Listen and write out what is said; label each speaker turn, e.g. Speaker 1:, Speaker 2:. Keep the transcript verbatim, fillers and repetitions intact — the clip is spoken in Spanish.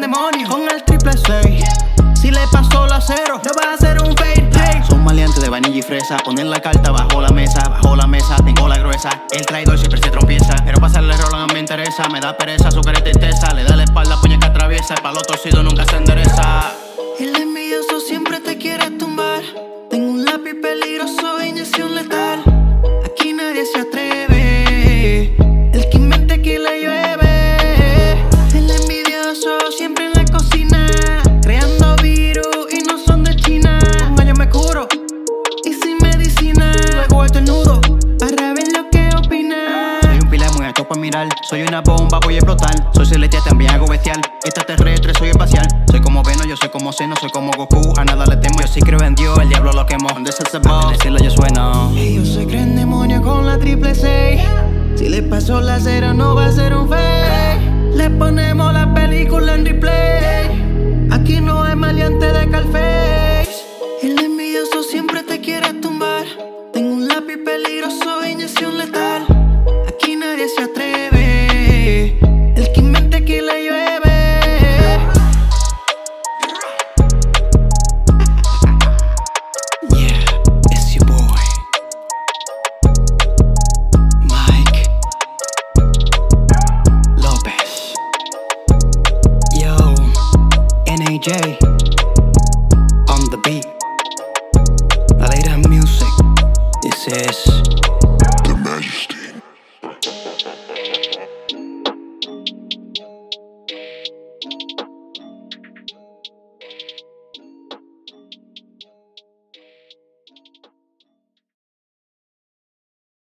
Speaker 1: demonio con el triple seis. Si le pasó la cero, no va a ser un fade. Hey.
Speaker 2: Son maleantes de vainilla y fresa. Poner la carta bajo la mesa, bajo la mesa, tengo la gruesa. El traidor siempre se tropieza, pero pasarle el rol no me interesa. Me da pereza, su cara y tristeza. Le da la espalda, puña que atraviesa. El palo torcido nunca se endereza.
Speaker 1: El envidioso siempre te quiere tumbar. Tengo un lápiz peligroso, inyección letal. Aquí nadie se atreve. El que invente que le llueve. El envidioso siempre en la cocina, creando virus y no son de China. Un año me curo y sin medicina. Luego el nudo para ver lo que opina.
Speaker 2: Soy un pilar muy alto para mirar. Soy una bomba, voy a explotar. Soy celestial, también hago bestial. Extraterrestre, soy espacial. Soy como Venom, yo soy como Zeno. Soy como Goku, a nada le temo. Yo sí creo en Dios, el diablo lo quemó. ¿Dónde es ese boss? Decirlo yo sueno.
Speaker 1: Ellos se creen demonio con la triple seis. Si le pasó la cero no va a ser un fake. Le ponemos la película en replay. Aquí no hay maleante de Carface. El envidioso siempre te quiere tumbar. Tengo un lápiz peligroso, inyección letal. Aquí nadie se atreve. El que invente que le llueve.
Speaker 2: Yeah, it's your boy Mike Lopez. Yo, N A J on the beat. La Leyra Music. This is